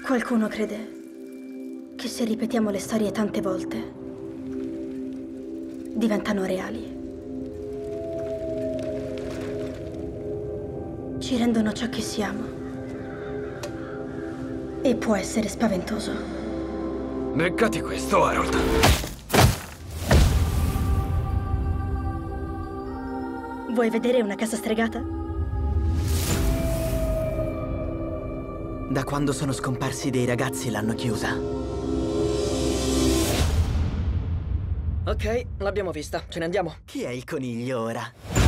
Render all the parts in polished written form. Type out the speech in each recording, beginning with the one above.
Qualcuno crede che se ripetiamo le storie tante volte, diventano reali. Ci rendono ciò che siamo. E può essere spaventoso. Neggati questo, Harold. Vuoi vedere una casa stregata? Da quando sono scomparsi dei ragazzi l'hanno chiusa. Ok, l'abbiamo vista. Ce ne andiamo. Chi è il coniglio ora?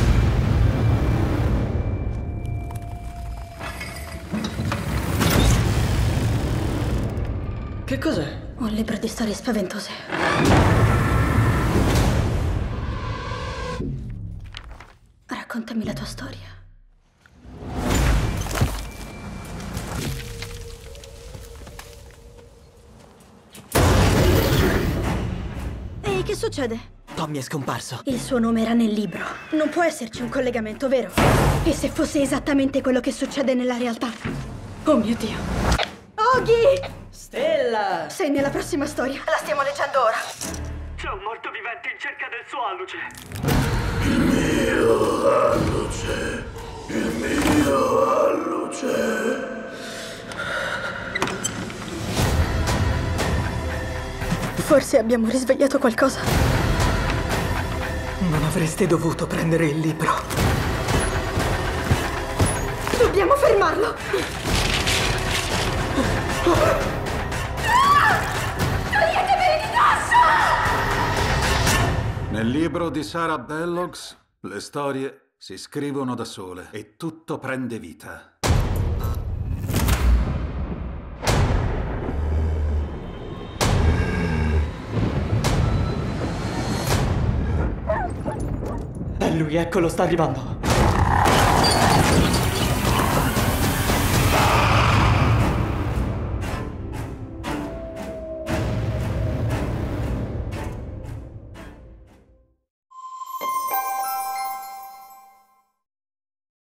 Che cos'è? Un libro di storie spaventose. Raccontami la tua storia. Ehi, che succede? Tommy è scomparso. Il suo nome era nel libro. Non può esserci un collegamento, vero? E se fosse esattamente quello che succede nella realtà? Oh mio Dio. Oggy! Stella! Sei nella prossima storia. La stiamo leggendo ora. C'è un morto vivente in cerca del suo alluce. Il mio alluce. Forse abbiamo risvegliato qualcosa. Non avreste dovuto prendere il libro. Dobbiamo fermarlo. Toglietemi di dosso! Nel libro di Sarah Bellows, le storie si scrivono da sole e tutto prende vita. È lui, eccolo, sta arrivando.